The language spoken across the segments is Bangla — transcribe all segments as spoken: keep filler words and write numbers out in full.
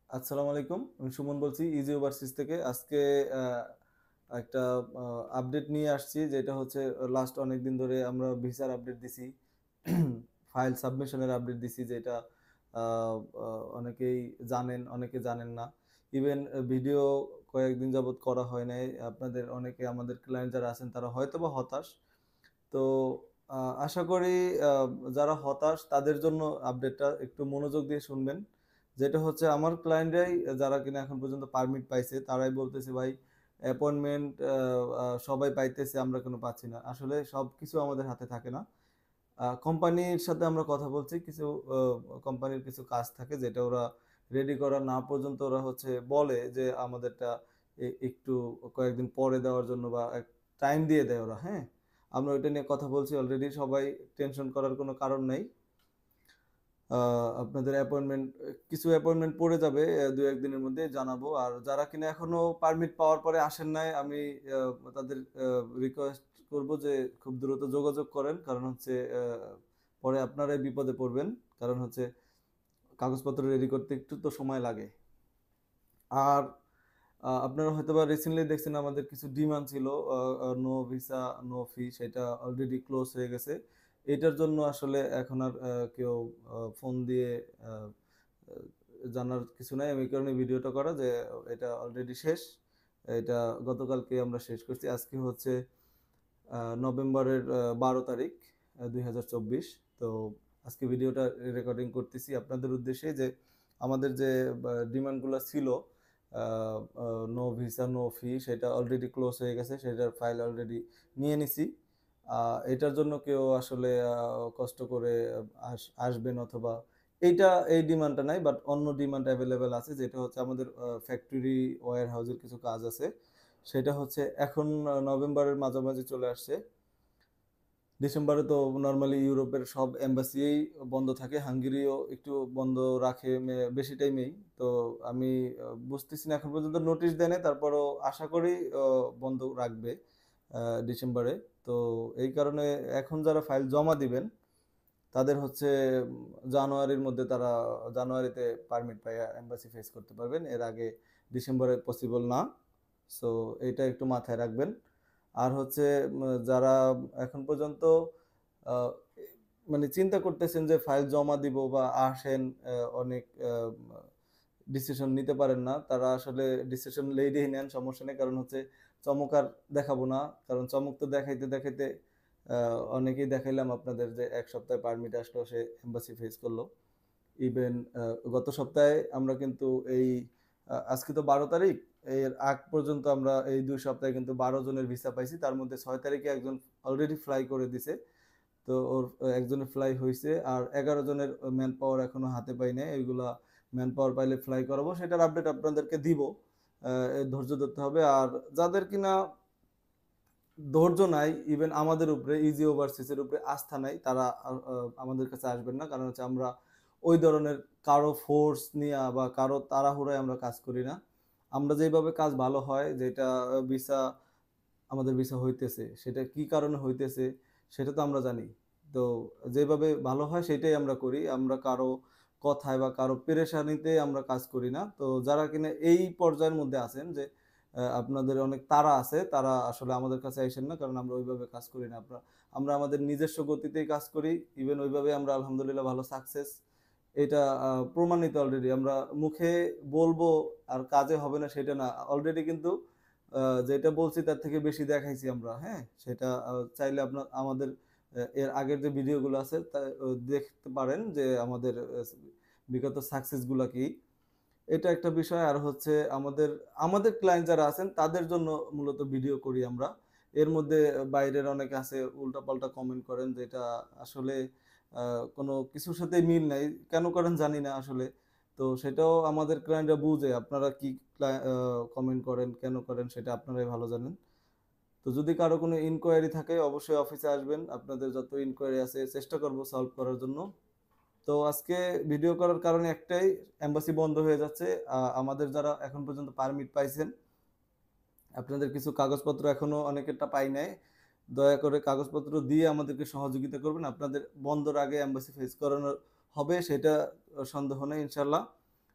আসসালামু আলাইকুম। আমি সুমন বলছি ইজি ওভারসিজ থেকে। আজকে আ একটা আ আপডেট নিয়ে আসছি, যেটা হচ্ছে লাস্ট অনেকদিন ধরে আমরা ভিসার আপডেট দিছি। ফাইল সাবমিশনের আপডেট দিছি, যেটা আ আ অনেকেই জানেন, অনেকে জানেন না। ইভেন আ ভিডিও কয়েকদিন যাবৎ করা হয় নাই। আপনাদের অনেকে, আমাদের ক্লায়েন্ট যারা আছেন তারা হয়তোবা হতাশ। তো আ আশা করি আ যারা হতাশ তাদের জন্য আপডেটটা একটু মনোযোগ দিয়ে শুনবেন। যেটা হচ্ছে, আমার ক্লায়েন্টরাই যারা কিনা এখন পর্যন্ত পারমিট পাইছে, তারাই বলতেছে, "ভাই, অ্যাপয়েন্টমেন্ট আ আ সবাই পাইতেছে, আমরা কেন পাচ্ছি না?" আসলে সবকিছু আমাদের হাতে থাকে না। আ কোম্পানির সাথে আমরা কথা বলছি। কিছু অ কোম্পানির কিছু কাজ থাকে যেটা ওরা রেডি করা না পর্যন্ত ওরা হচ্ছে বলে যে আমাদেরটা এ একটু কয়েকদিন পরে দেওয়ার জন্য, বা এক টাইম দিয়ে দেয় ওরা, হ্যাঁ? আমরা ওইটা নিয়ে কথা বলছি অলরেডি। সবাই টেনশন করার কোনো কারণ নাই। আ আপনাদের অ্যাপয়েন্টমেন্ট এ কিছু অ্যাপয়েন্টমেন্ট পড়ে যাবে এ দুই এক দিনের মধ্যে জানাবো। আর যারা কিনা এখনো পারমিট পাওয়ার পরে আসেন নাই, আমি আ তাদের আ রিকোয়েস্ট করব যে খুব দ্রুত যোগাযোগ করেন। কারণ হচ্ছে আ পরে আপনারাই বিপদে পড়বেন। কারণ হচ্ছে কাগজপত্র রেডি করতে একটু তো সময় লাগে। আর আ আপনারা হয়তোবা রিসেন্টলি দেখছেন, আমাদের কিছু ডিমান্ড ছিল uh uh no visa, no fee, সেটা অলরেডি ক্লোজ হয়ে গেছে। এটার জন্য আসলে এখন আর আ কেউ আ ফোন দিয়ে আ আ জানার কিছু নাই। আমি এই কারণে ভিডিওটা করা যে এটা অলরেডি শেষ। এটা গতকালকে আমরা শেষ করছি। আজকে হচ্ছে আ নভেম্বরের আ বারো তারিখ আ দুই হাজার চব্বিশ। তো আজকে ভিডিওটা রেকর্ডিং করতেছি আপনাদের উদ্দেশ্যে, যে আমাদের যে বা ডিমান্ড গুলা ছিল, uh uh no visa, no fee, সেটা অলরেডি ক্লোজ হয়ে গেছে। সেটার ফাইল অলরেডি নিয়ে নিছি। আ এটার জন্য কেউ আসলে আ কষ্ট করে আস আসবেন, অথবা এইটা এই ডিমান্ডটা নাই, বাট অন্য ডিমান্ড এভেইলেবল আছে, যেটা হচ্ছে আমাদের আ ফ্যাক্টরি ওয়্যার হাউসের কিছু কাজ আছে। সেটা হচ্ছে এখন আ নভেম্বরের মাঝামাঝি চলে আসছে। ডিসেম্বরে তো নরমালি ইউরোপের সব এম্বাসিই বন্ধ থাকে। হাঙ্গেরিও একটু বন্ধ রাখে মে বেশি টাইমেই। তো আমি আ বুঝতেছি না, এখন পর্যন্ত নোটিশ দেয় নাই। তারপরও আশা করি অ বন্ধ রাখবে আ ডিসেম্বরে। তো এই কারণে এখন যারা ফাইল জমা দিবেন, তাদের হচ্ছে উম জানুয়ারির মধ্যে তারা জানুয়ারিতে পারমিট পাইয়া এম্বাসি ফেস করতে পারবেন। এর আগে ডিসেম্বরে পসিবল না। সো এইটা একটু মাথায় রাখবেন। আর হচ্ছে ম যারা এখন পর্যন্ত আ এ মানে চিন্তা করতেছেন যে ফাইল জমা দিব বা আসেন, অ্যা অনেক আ মা ডিসিশন নিতে পারেন না। তারা আসলে ডিসিশন লেইটেই নেন, সমস্যা নেই। কারণ হচ্ছে চমক আর দেখাবো না। কারণ চমক তো দেখাইতে, দেখাইতে আ অনেকেই দেখাইলাম আপনাদের, যে এক সপ্তাহে পারমিট আসলো, সে এম্বাসি ফেস করল। ইভেন আ গত সপ্তাহে আমরা কিন্তু এই আ আজকে তো বারো তারিখ। এর আগ পর্যন্ত আমরা এই দুই সপ্তাহে কিন্তু বারো জনের ভিসা পাইছি। তার মধ্যে ছয় তারিখে একজন অলরেডি ফ্লাই করে দিছে। তো ওর একজনের ফ্লাই হইছে। আর এগারো জনের অ ম্যান পাওয়ার এখনো হাতে পাই নাই। এগুলা ম্যান পাওয়ার পাইলে ফ্লাই করাবো। সেটার আপডেট আপনাদেরকে দিব। আ এ ধৈর্য ধরতে হবে। আর যাদের কিনা ধৈর্য নাই, ইভেন আমাদের উপরে, ইজি ওভারসিজ এর উপরে আস্থা নাই, তারা আ আ আমাদের কাছে আসবেন না। কারণ হচ্ছে আমরা ওই ধরনের কারো ফোর্স নিয়া বা কারো তাড়াহুড়ায় আমরা কাজ করি না। আমরা যেইভাবে কাজ ভালো হয়, যেটা আ ভিসা আমাদের ভিসা হইতেছে, সেটা কি কারণে হইতেছে সেটা তো আমরা জানি। তো যেভাবে ভালো হয় সেটাই আমরা করি। আমরা কারো কথায় বা কারো পেরেশানিতে আমরা কাজ করি না। তো যারা কিনা এই পর্যায়ের মধ্যে আছেন, যে আ আপনাদের অনেক তাড়া আছে, তারা আসলে আমাদের কাছে আইসেন না। কারণ আমরা ওইভাবে কাজ করি না। আমরা আমরা আমাদের নিজস্ব গতিতেই কাজ করি। ইভেন ওইভাবেই আমরা আলহামদুলিল্লাহ ভালো সাকসেস। এটা আ প্রমাণিত অলরেডি। আমরা মুখে বলবো আর কাজে হবে না সেটা না। অলরেডি কিন্তু আ যেটা বলছি তার থেকে বেশি দেখাইছি আমরা, হ্যাঁ? সেটা আ চাইলে আপনার আমাদের এ এর আগের যে ভিডিওগুলো আছে তা ও দেখতে পারেন, যে আমাদের এস বিগত সাকসেস গুলা কি। এটা একটা বিষয়। আর হচ্ছে আমাদের, আমাদের ক্লায়েন্ট যারা আছেন তাদের জন্য মূলত ভিডিও করি আমরা। এর মধ্যে বাইরের অনেকে আছে উল্টাপাল্টা কমেন্ট করেন, যেটা আসলে আ কোনো কিছুর সাথেই মিল নাই। কেন করেন জানি না আসলে। তো সেটাও আমাদের ক্লায়েন্টরা বুঝে। আপনারা কি ক্লা আ কমেন্ট করেন, কেন করেন সেটা আপনারাই ভালো জানেন। তো যদি কারো কোনো ইনকোয়ারি থাকে, অবশ্যই অফিসে আসবেন। আপনাদের যত ইনকোয়ারি আছে চেষ্টা করব সলভ করার জন্য। তো আজকে ভিডিও করার কারণ একটাই, এম্বাসি বন্ধ হয়ে যাচ্ছে। আ আমাদের যারা এখন পর্যন্ত পারমিট পাইছেন, আপনাদের কিছু কাগজপত্র এখনো অনেকেরটা পাই নাই। দয়া করে কাগজপত্র দিয়ে আমাদেরকে সহযোগিতা করবেন। আপনাদের বন্ধর আগে এম্বাসি ফেস করানো হবে, সেটা আ সন্দেহ নেই ইনশাআল্লাহ।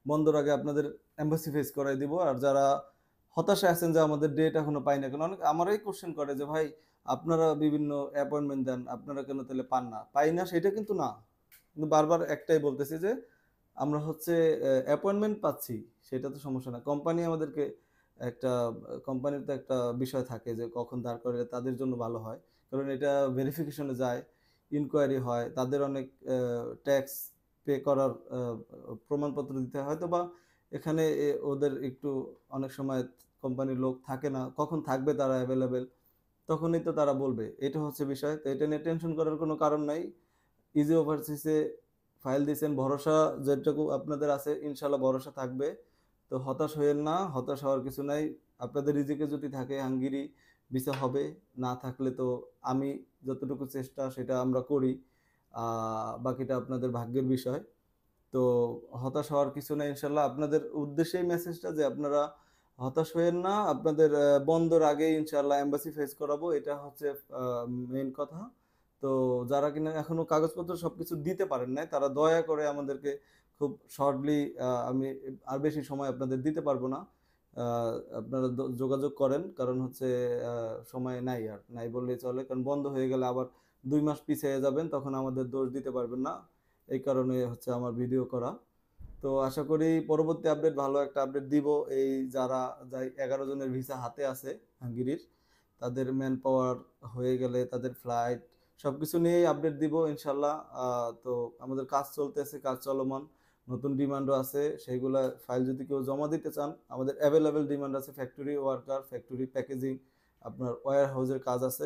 বন্ধর আগে আপনাদের এম্বাসি ফেস করাই দিব। আর যারা হতাশায় আছেন যে আমাদের ডেট এখনো পাই না কেন, অনেক আমারই কোশ্চেন করে যে ভাই আপনারা বিভিন্ন অ্যাপয়েন্টমেন্ট দেন, আপনারা কেন তাহলে পান না? পাই না সেটা কিন্তু না, কিন্তু বারবার একটাই বলতেছি যে আমরা হচ্ছে অ্যাপয়েন্টমেন্ট পাচ্ছি, সেটা তো সমস্যা না। কোম্পানি আমাদেরকে একটা, কোম্পানির তো একটা বিষয় থাকে যে কখন দাঁড় করালে তাদের জন্য ভালো হয়, কারণ এটা ভেরিফিকেশনে যায়, ইনকোয়ারি হয়, তাদের অনেক ট্যাক্স পে করার আহ, প্রমাণপত্র দিতে হয়, হয়তো বা এখানে এ, ওদের একটু অনেক সময় কোম্পানির লোক থাকে না, কখন থাকবে তারা অ্যাভেলেবেল তখনই তো তারা বলবে, এটা হচ্ছে বিষয়। তো এটা নিয়ে টেনশন করার কোনো কারণ নাই। ইজি ওভারসিসে ফাইল দিয়েছেন, ভরসা যেটুকু আপনাদের আছে ইনশাল্লাহ ভরসা থাকবে। তো হতাশ হইয়েন না, হতাশ হওয়ার কিছু নাই। আপনাদের রিজিকে যদি থাকে হাঙ্গেরি ভিসা হবে, না থাকলে তো আমি যতটুকু চেষ্টা সেটা আমরা করি, আহ, বাকিটা আপনাদের ভাগ্যের বিষয়। তো হতাশ হওয়ার কিছু নাই ইনশাল্লাহ। আপনাদের উদ্দেশ্যেই মেসেজটা যে আপনারা হতাশ হয়েন না, আপনাদের আহ, বন্ধর আগেই ইনশাল্লাহ এম্বাসি ফেস করাবো, এটা হচ্ছে মেইন কথা। তো যারা কিনা এখনো কাগজপত্র সবকিছু দিতে পারেন নাই, তারা দয়া করে আমাদেরকে খুব শর্টলি, আমি আর বেশি সময় আপনাদের দিতে পারবো না, আহ, আপনারা দ- যোগাযোগ করেন, কারণ হচ্ছে আহ, সময় নাই, আর নাই বললেই চলে, কারণ বন্ধ হয়ে গেলে আবার দুই মাস পিছিয়ে যাবেন, তখন আমাদের দোষ দিতে পারবেন না। এই কারণে হচ্ছে আমার ভিডিও করা। তো আশা করি পরবর্তী আপডেট ভালো একটা আপডেট দিব। এই যারা যাই এগারো জনের ভিসা হাতে আছে হাঙ্গেরির, তাদের ম্যান পাওয়ার হয়ে গেলে তাদের ফ্লাইট সবকিছু নিয়েই আপডেট দিব ইনশাল্লাহ। আহ, তো আমাদের কাজ চলতেছে, কাজ চলমান, নতুন ডিমান্ডও আছে, সেইগুলা ফাইল যদি কেউ জমা দিতে চান আমাদের অ্যাভেলেবেল ডিমান্ড আছে, ফ্যাক্টরি ওয়ার্কার, ফ্যাক্টরি প্যাকেজিং, আপনার ওয়্যার হাউসের কাজ আছে।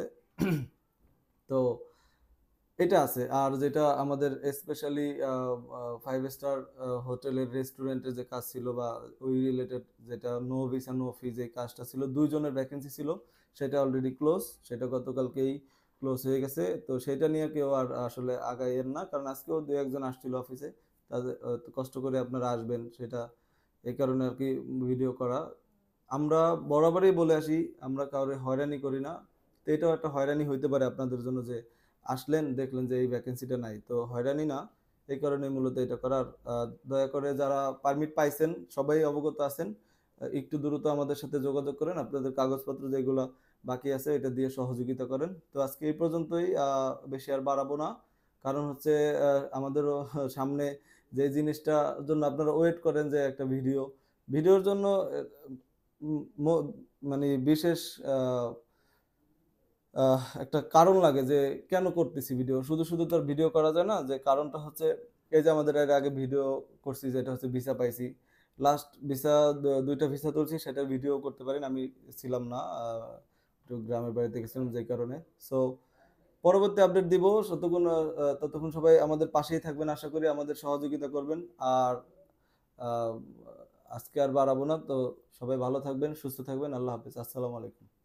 তো এটা আছে। আর যেটা আমাদের স্পেশালি ফাইভ স্টার হোটেলের রেস্টুরেন্টের যে কাজ ছিল বা ওই রিলেটেড, যেটা নো ভিসা নো ফি যে কাজটা ছিল, দুইজনের ভ্যাকেন্সি ছিল, সেটা অলরেডি ক্লোজ, সেটা গতকালকেই ক্লোজ হয়ে গেছে। তো সেটা নিয়ে কেউ আর আসলে আগাইয়ের না, কারণ আজকেও দু একজন আসছিল অফিসে, তাদের আহ, তো কষ্ট করে আপনারা আসবেন, সেটা এই কারণে আর কি ভিডিও করা। আমরা বরাবরই বলে আসি, আমরা কাউরে হয়রানি করি না। তো এটাও একটা হয়রানি হইতে পারে আপনাদের জন্য যে আসলেন দেখলেন যে এই ভ্যাকেন্সিটা নাই, তো হয়রানি না, এই কারণে মূলত এটা করার। আহ, দয়া করে যারা পারমিট পাইছেন সবাই অবগত আছেন, আহ, একটু দ্রুত আমাদের সাথে যোগাযোগ করেন, আপনাদের কাগজপত্র যেগুলো বাকি আছে এটা দিয়ে সহযোগিতা করেন। তো আজকে এই পর্যন্তই, আহ, বেশি আর বাড়াবো না, কারণ হচ্ছে আহ, আমাদেরও সামনে যে জিনিসটার জন্য আপনারা ওয়েট করেন যে একটা ভিডিও, ভিডিওর জন্য উম, ম- মানে বিশেষ আহ, আহ, একটা কারণ লাগে যে কেন করতেছি ভিডিও, শুধু শুধু তো ভিডিও করা যায় না, যে কারণটা হচ্ছে এই যে আমাদের এর আগে ভিডিও করছি যেটা হচ্ছে ভিসা পাইছি, লাস্ট ভিসা, দুইটা ভিসা তুলছি, সেটার ভিডিও করতে পারেন, আমি ছিলাম না, আহ, একটু গ্রামের বাড়িতে গেছিলাম যে কারণে। সো পরবর্তী আপডেট দিব, ততক্ষণ আহ, ততক্ষণ সবাই আমাদের পাশেই থাকবেন, আশা করি আমাদের সহযোগিতা করবেন। আর আহ, আজকে আর বাড়াবো না, তো সবাই ভালো থাকবেন, সুস্থ থাকবেন, আল্লাহ হাফিজ, আসসালামু আলাইকুম।